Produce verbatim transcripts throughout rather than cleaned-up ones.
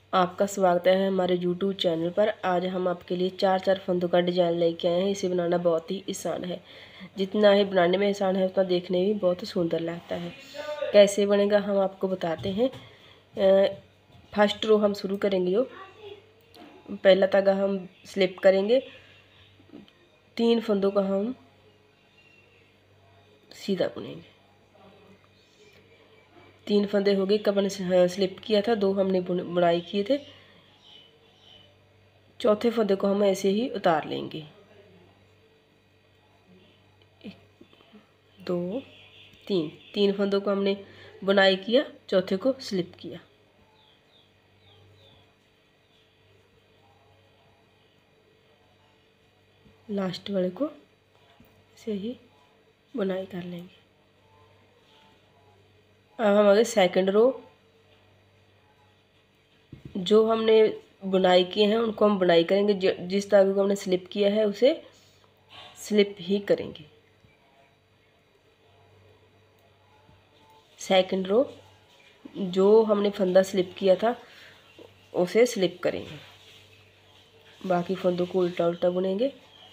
आपका स्वागत है हमारे यूट्यूब चैनल पर। आज हम आपके लिए चार चार फंदों का डिज़ाइन लेके आए हैं। इसे बनाना बहुत ही आसान है। जितना ही बनाने में आसान है उतना देखने में भी बहुत सुंदर लगता है। कैसे बनेगा हम आपको बताते हैं। फर्स्ट रो हम शुरू करेंगे। जो पहला धागा हम स्लिप करेंगे, तीन फंदों का हम सीधा बुनेंगे। तीन फंदे हो गए, कपन स्लिप किया था, दो हमने बुनाई किए थे। चौथे फंदे को हम ऐसे ही उतार लेंगे। एक, दो, तीन तीन फंदों को हमने बुनाई किया, चौथे को स्लिप किया। लास्ट वाले को ऐसे ही बुनाई कर लेंगे। अब हम आगे सेकंड रो, जो हमने बुनाई किए हैं उनको हम बुनाई करेंगे। जिस धागे को हमने स्लिप किया है उसे स्लिप ही करेंगे। सेकंड रो, जो हमने फंदा स्लिप किया था उसे स्लिप करेंगे। बाकी फंदों को उल्टा उल्टा बुनेंगे।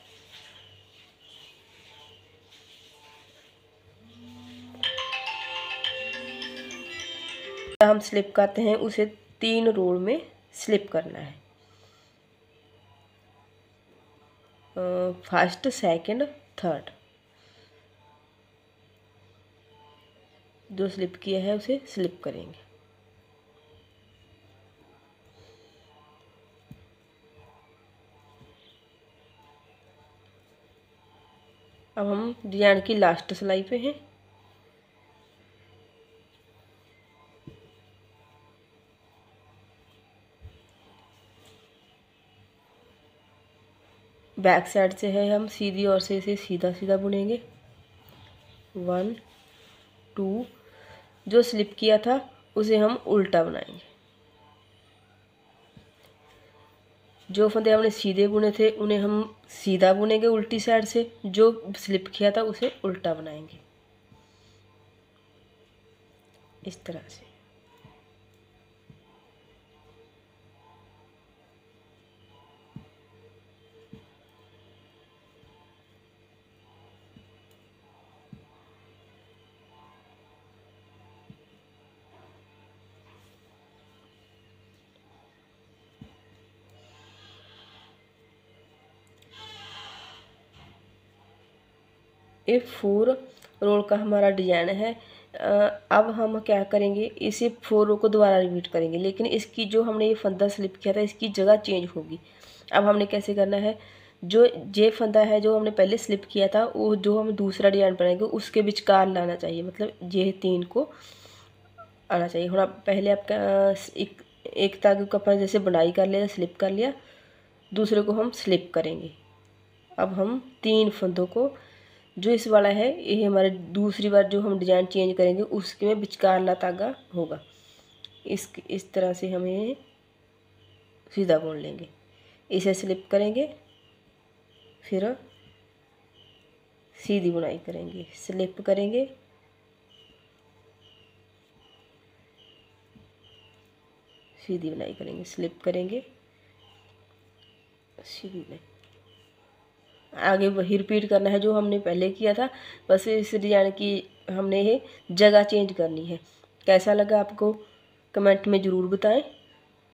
हम स्लिप करते हैं उसे तीन रोल में स्लिप करना है। फर्स्ट, सेकंड, थर्ड, जो स्लिप किया है उसे स्लिप करेंगे। अब हम डिजाइन की लास्ट सिलाई पे हैं। बैक साइड से है, हम सीधी और से इसे सीधा सीधा बुनेंगे। वन, टू, जो स्लिप किया था उसे हम उल्टा बनाएंगे। जो फंदे हमने सीधे बुने थे उन्हें हम सीधा बुनेंगे उल्टी साइड से, जो स्लिप किया था उसे उल्टा बनाएंगे इस तरह से। ये फोर रोल का हमारा डिजाइन है। अब हम क्या करेंगे, इसी फोर रो को दोबारा रिपीट करेंगे, लेकिन इसकी जो हमने ये फंदा स्लिप किया था इसकी जगह चेंज होगी। अब हमने कैसे करना है, जो ये फंदा है जो हमने पहले स्लिप किया था वो जो हम दूसरा डिजाइन बनाएंगे उसके विचकार लाना चाहिए, मतलब ये तीन को आना चाहिए। थोड़ा पहले आपका एक एक धागे को अपन जैसे बुनाई कर लिया, स्लिप कर लिया, दूसरे को हम स्लिप करेंगे। अब हम तीन फंदों को, जो इस वाला है ये हमारे दूसरी बार जो हम डिजाइन चेंज करेंगे उसके में विचकारला धागा होगा। इस इस तरह से हमें सीधा बुन लेंगे। इसे स्लिप करेंगे, फिर सीधी बुनाई करेंगे, स्लिप करेंगे, सीधी बुनाई करेंगे, स्लिप करेंगे, सीधी बुनाई। आगे वही रिपीट करना है जो हमने पहले किया था, बस इस डिजाइन की हमने ये जगह चेंज करनी है। कैसा लगा आपको कमेंट में ज़रूर बताएं।